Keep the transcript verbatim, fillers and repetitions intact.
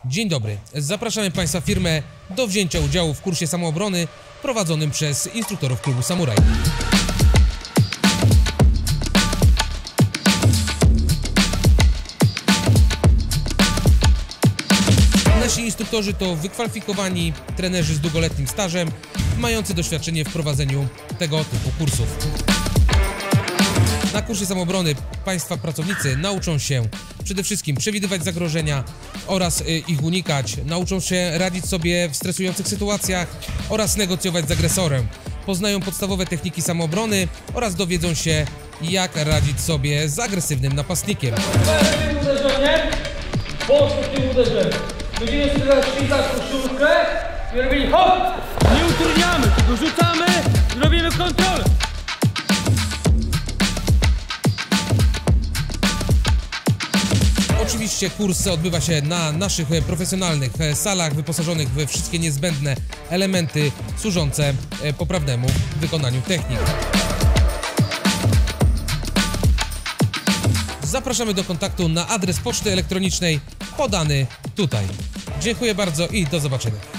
Dzień dobry, zapraszamy Państwa firmę do wzięcia udziału w kursie samoobrony prowadzonym przez instruktorów klubu Samuraj. Nasi instruktorzy to wykwalifikowani trenerzy z długoletnim stażem, mający doświadczenie w prowadzeniu tego typu kursów. Na kursie samoobrony Państwa pracownicy nauczą się przede wszystkim przewidywać zagrożenia oraz ich unikać, nauczą się radzić sobie w stresujących sytuacjach oraz negocjować z agresorem. Poznają podstawowe techniki samoobrony oraz dowiedzą się, jak radzić sobie z agresywnym napastnikiem. Tym uderzeniem, mocno tym uderzeniem. Będziemy teraz ściskać koszulkę i robili hop! Nie utrudniamy, tylko rzucamy i robimy kontrolę. Oczywiście kurs odbywa się na naszych profesjonalnych salach wyposażonych we wszystkie niezbędne elementy służące poprawnemu wykonaniu technik. Zapraszamy do kontaktu na adres poczty elektronicznej podany tutaj. Dziękuję bardzo i do zobaczenia.